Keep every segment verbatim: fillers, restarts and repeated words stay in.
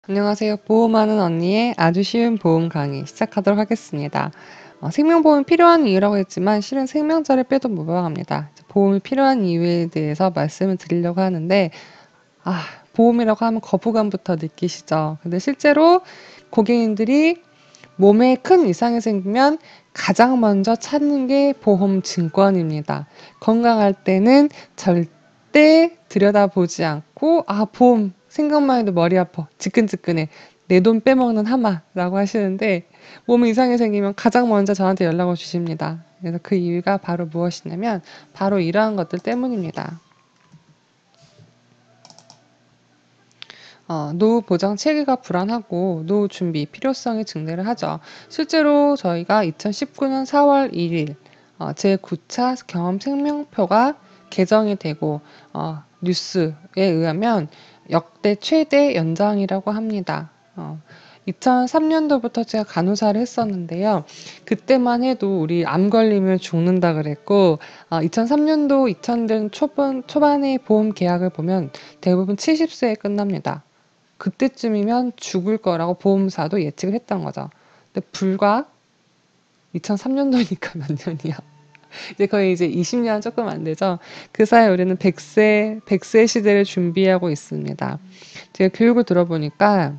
안녕하세요. 보험하는 언니의 아주 쉬운 보험 강의 시작하도록 하겠습니다. 어, 생명보험이 필요한 이유라고 했지만 실은 생명자를 빼도 무방합니다. 보험이 필요한 이유에 대해서 말씀을 드리려고 하는데 아, 보험이라고 하면 거부감부터 느끼시죠? 근데 실제로 고객님들이 몸에 큰 이상이 생기면 가장 먼저 찾는 게 보험 증권입니다. 건강할 때는 절대 들여다보지 않고 아 보험 생각만 해도 머리 아파 지끈지끈해 내 돈 빼먹는 하마라고 하시는데 몸에 이상이 생기면 가장 먼저 저한테 연락을 주십니다. 그래서 그 이유가 바로 무엇이냐면 바로 이러한 것들 때문입니다. 어, 노후 보장 체계가 불안하고 노후 준비 필요성이 증대를 하죠. 실제로 저희가 이천십구 년 사월 일일 어, 제구 차 경험 생명표가 개정이 되고 어, 뉴스에 의하면 역대 최대 연장이라고 합니다. 어, 이천삼 년도부터 제가 간호사를 했었는데요. 그때만 해도 우리 암 걸리면 죽는다 그랬고 어, 이천삼 년도 이천 년 초반, 초반의 보험 계약을 보면 대부분 칠십 세에 끝납니다. 그때쯤이면 죽을 거라고 보험사도 예측을 했던 거죠. 근데 불과 이천삼 년도니까 몇 년이야. 이제 거의 이제 이십 년 조금 안 되죠. 그 사이 우리는 백 세, 백 세 시대를 준비하고 있습니다. 제가 교육을 들어보니까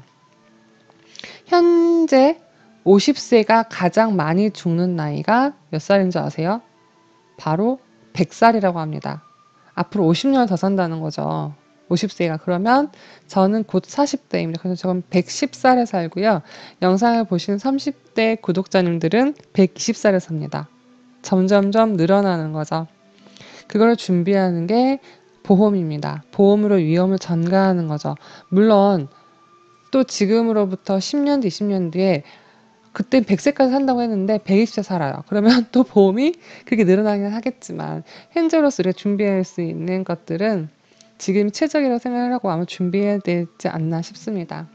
현재 오십 세가 가장 많이 죽는 나이가 몇 살인 줄 아세요? 바로 백 살이라고 합니다. 앞으로 오십 년을 더 산다는 거죠. 오십 세가. 그러면 저는 곧 사십 대입니다. 그래서 저는 백십 살에 살고요. 영상을 보시는 삼십 대 구독자님들은 백이십 살에 삽니다. 점점점 늘어나는 거죠. 그걸 준비하는 게 보험입니다. 보험으로 위험을 전가하는 거죠. 물론 또 지금으로부터 십 년 뒤, 이십 년 뒤에 그때 백 세까지 산다고 했는데 백이십 세 살아요. 그러면 또 보험이 그렇게 늘어나긴 하겠지만 현재로서 우리가 준비할 수 있는 것들은 지금이 최적이라고 생각을 하고 아마 준비해야 되지 않나 싶습니다.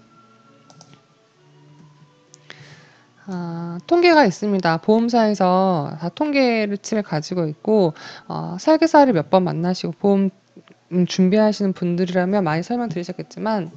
아, 통계가 있습니다. 보험사에서 다 통계를 칩을 가지고 있고 어, 설계사를 몇 번 만나시고 보험 음, 준비하시는 분들이라면 많이 설명 드리셨겠지만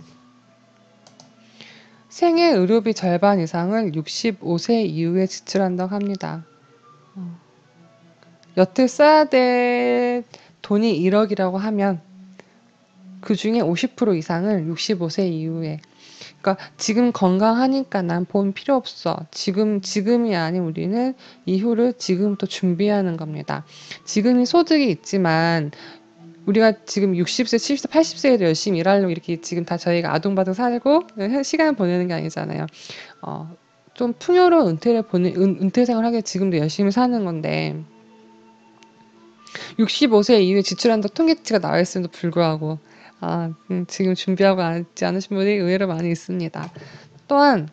생애 의료비 절반 이상을 육십오 세 이후에 지출한다고 합니다. 어, 여태 써야 될 돈이 일억이라고 하면 그 중에 오십 퍼센트 이상을 육십오 세 이후에 그러니까 지금 건강하니까 난 보험 필요 없어. 지금 지금이 아닌 우리는 이후를 지금부터 준비하는 겁니다. 지금이 소득이 있지만 우리가 지금 육십 세, 칠십 세, 팔십 세에도 열심히 일하려고 이렇게 지금 다 저희가 아둥바둥 살고 시간을 보내는 게 아니잖아요. 어, 좀 풍요로운 은퇴를 보내, 은, 은퇴 생활을 하게 지금도 열심히 사는 건데 육십오 세 이후에 지출한다 통계치가 나와 있음에도 불구하고 아, 음, 지금 준비하고 있지 않으신 분이 의외로 많이 있습니다. 또한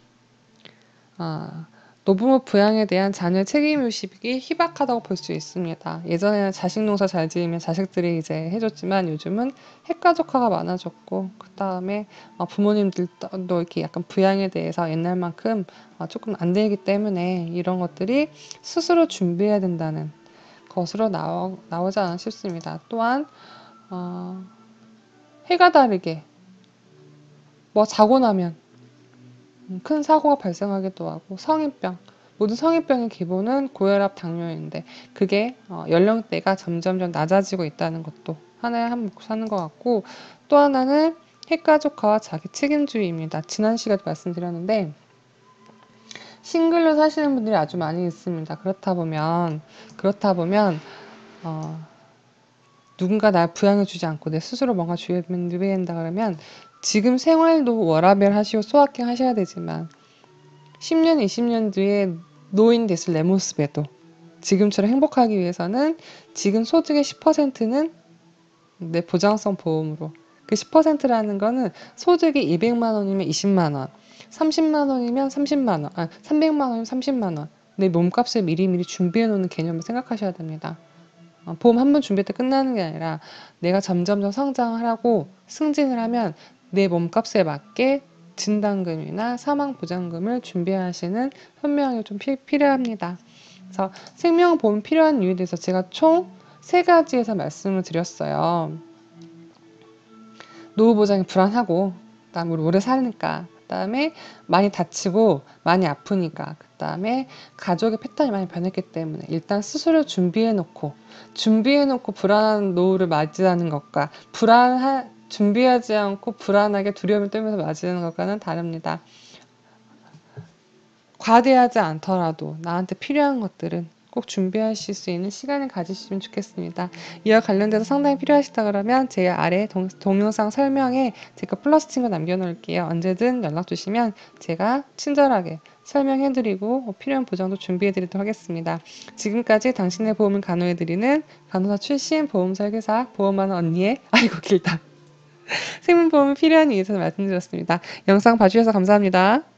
아, 노부모 부양에 대한 자녀 책임의식이 희박하다고 볼 수 있습니다. 예전에는 자식 농사 잘 지으면 자식들이 이제 해줬지만 요즘은 핵가족화가 많아졌고 그 다음에 부모님들도 이렇게 약간 부양에 대해서 옛날만큼 조금 안 되기 때문에 이런 것들이 스스로 준비해야 된다는 것으로 나오, 나오지 않아 싶습니다. 또한 어, 해가 다르게 뭐 자고 나면 큰 사고가 발생하기도 하고 성인병 모든 성인병의 기본은 고혈압 당뇨인데 그게 어, 연령대가 점점점 낮아지고 있다는 것도 하나의 한몫 하는 것 같고 또 하나는 핵가족화와 자기 책임주의입니다. 지난 시간에 말씀드렸는데 싱글로 사시는 분들이 아주 많이 있습니다. 그렇다 보면 그렇다 보면 어, 누군가 날 부양해주지 않고 내 스스로 뭔가 준비해야 한다 그러면 지금 생활도 워라밸 하시고 소확행 하셔야 되지만 십 년, 이십 년 뒤에 노인 됐을 내 모습에도 지금처럼 행복하기 위해서는 지금 소득의 십 퍼센트는 내 보장성 보험으로 그 십 퍼센트라는 거는 소득이 이백만 원이면 이십만 원, 삼십만 원이면 삼십만 원, 아, 삼백만 원이면 삼십만 원 내 몸값을 미리미리 준비해 놓는 개념을 생각하셔야 됩니다. 어, 보험 한 번 준비할 때 끝나는 게 아니라 내가 점점점 성장을 하고 승진을 하면 내 몸값에 맞게 진단금이나 사망보장금을 준비하시는 현명이 좀 피, 필요합니다. 그래서 생명보험 필요한 이유에 대해서 제가 총 세 가지에서 말씀을 드렸어요. 노후 보장이 불안하고 그다음에 우리 오래 사니까, 그다음에 많이 다치고 많이 아프니까, 그다음에 가족의 패턴이 많이 변했기 때문에 일단 스스로 준비해 놓고 준비해 놓고 불안한 노후를 맞이하는 것과 불안한 준비하지 않고 불안하게 두려움을 떨면서 맞이하는 것과는 다릅니다. 과대하지 않더라도 나한테 필요한 것들은 꼭 준비하실 수 있는 시간을 가지시면 좋겠습니다. 이와 관련돼서 상당히 필요하시다 그러면 제 아래 동, 동영상 설명에 제가 플러스 친구 남겨놓을게요. 언제든 연락 주시면 제가 친절하게 설명해드리고 필요한 보장도 준비해드리도록 하겠습니다. 지금까지 당신의 보험을 간호해드리는 간호사 출신 보험설계사 보험하는 언니의 아이고 길다 생명보험이 필요한 이유에서 말씀드렸습니다. 영상 봐주셔서 감사합니다.